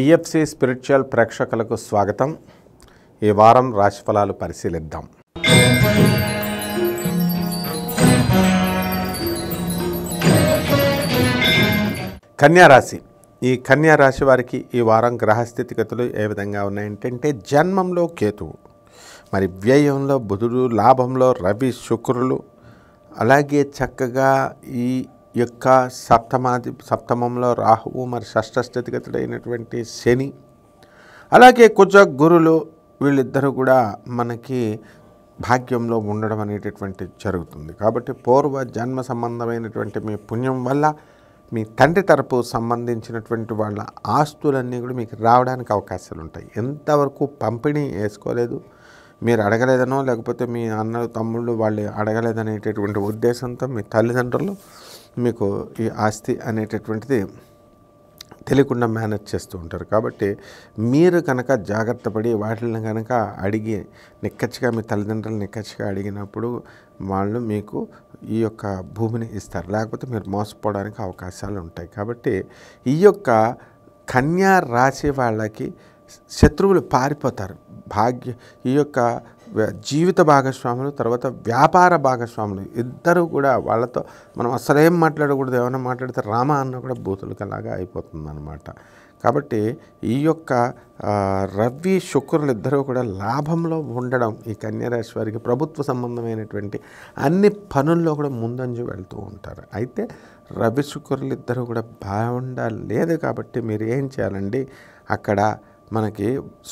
TFC spiritual ప్రేక్షకులకు స్వాగతం. ఈ వారం రాశిఫలాలు పరిశీలిద్దాం. కన్యా రాశి. ఈ కన్యా రాశి వారికి ఈ వారం గ్రహస్థితిగతులు ఏ విధంగా ఉన్నాయంటే, జన్మంలో కేతువు, మరి వ్యయంలో బుధుడు, లాభంలో రవి శుక్రులు, అలాగే చక్కగా ఈ యొక్క సప్తమంలో రాహువు, మరి షష్ఠ స్థితిగతుడైనటువంటి శని, అలాగే కుజ గురులు, వీళ్ళిద్దరూ కూడా మనకి భాగ్యంలో ఉండడం అనేటటువంటి జరుగుతుంది. కాబట్టి పూర్వ జన్మ సంబంధమైనటువంటి మీ పుణ్యం వల్ల మీ తండ్రి తరపు సంబంధించినటువంటి వాళ్ళ ఆస్తులన్నీ కూడా మీకు రావడానికి అవకాశాలు ఉంటాయి. ఎంతవరకు పంపిణీ వేసుకోలేదు, మీరు అడగలేదనో లేకపోతే మీ అన్న తమ్ముళ్ళు వాళ్ళు అడగలేదనేటటువంటి ఉద్దేశంతో మీ తల్లిదండ్రులు మీకు ఈ ఆస్తి అనేటటువంటిది తెలియకుండా మేనేజ్ చేస్తూ ఉంటారు. కాబట్టి మీరు కనుక జాగ్రత్త పడి వాటిని కనుక అడిగి నిక్కచ్చిగా మీ తల్లిదండ్రులు నిక్కచ్చిగా అడిగినప్పుడు వాళ్ళు మీకు ఈ యొక్క భూమిని ఇస్తారు, లేకపోతే మీరు మోసపోవడానికి అవకాశాలు ఉంటాయి. కాబట్టి ఈ యొక్క కన్యా రాశి వాళ్ళకి శత్రువులు పారిపోతారు. ఈ యొక్క జీవిత భాగస్వాములు, తర్వాత వ్యాపార భాగస్వాములు ఇద్దరు కూడా వాళ్ళతో మనం అసలేం మాట్లాడకూడదు. ఏమైనా మాట్లాడితే రామ అన్న కూడా బూతులకలాగా అయిపోతుంది అన్నమాట. కాబట్టి ఈ యొక్క రవి శుక్రులు ఇద్దరూ కూడా లాభంలో ఉండడం ఈ కన్యారాశి వారికి ప్రభుత్వ సంబంధమైనటువంటి అన్ని పనుల్లో కూడా ముందంజు వెళ్తూ ఉంటారు. అయితే రవి శుక్రులు ఇద్దరు కూడా బాగుండలేదు. కాబట్టి మీరు ఏం చేయాలండి, అక్కడ మనకి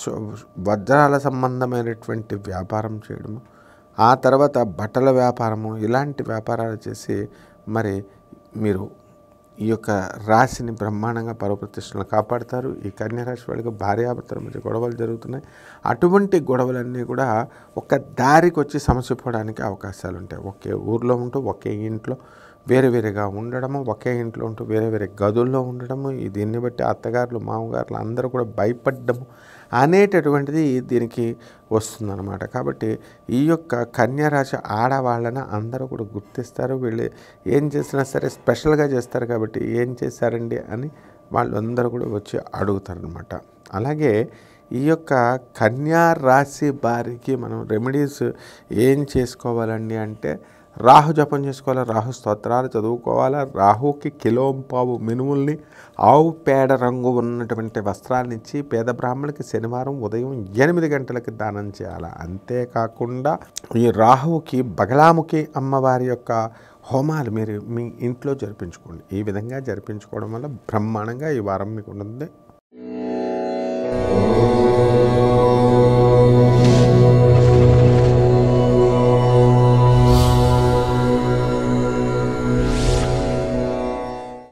వజ్రాల సంబంధమైనటువంటి వ్యాపారం చేయడము, ఆ తర్వాత బట్టల వ్యాపారము, ఇలాంటి వ్యాపారాలు చేసి మరి మీరు ఈ యొక్క రాశిని బ్రహ్మాండంగా పరప్రతిష్టలను కాపాడుతారు. ఈ కన్యారాశి వాళ్ళకి భార్యాభర్తల మధ్య గొడవలు జరుగుతున్నాయి. అటువంటి గొడవలన్నీ కూడా ఒక దారికి వచ్చి సమసిపోవడానికి అవకాశాలు ఉంటాయి. ఒకే ఊర్లో ఉంటూ ఒకే ఇంట్లో వేరే వేరేగా ఉండడము, ఒకే ఇంట్లో ఉంటూ వేరే వేరే గదుల్లో ఉండడము, దీన్ని బట్టి అత్తగారులు మామగారులు అందరూ కూడా భయపడ్డము అనేటటువంటిది దీనికి వస్తుందన్నమాట. కాబట్టి ఈ యొక్క కన్యారాశి ఆడవాళ్ళని అందరూ కూడా గుర్తిస్తారు. వీళ్ళు ఏం చేసినా సరే స్పెషల్గా చేస్తారు. కాబట్టి ఏం చేశారండి అని వాళ్ళందరూ కూడా వచ్చి అడుగుతారనమాట. అలాగే ఈ యొక్క కన్యా రాశి వారికి మనం రెమెడీస్ ఏం చేసుకోవాలండి అంటే, రాహు జపం చేసుకోవాలి, రాహు స్తోత్రాలు చదువుకోవాలా, రాహుకి కిలోంపావు మినుముల్ని ఆవు పేడ రంగు ఉన్నటువంటి వస్త్రాలనిచ్చి పేద బ్రాహ్మణులకి శనివారం ఉదయం 8 గంటలకి దానం చేయాలి. అంతేకాకుండా ఈ రాహువుకి బగలాముఖి అమ్మవారి యొక్క హోమాలు మీరు మీ ఇంట్లో జరిపించుకోండి. ఈ విధంగా జరిపించుకోవడం వల్ల బ్రహ్మాండంగా ఈ వారం మీకు ఉంటుంది.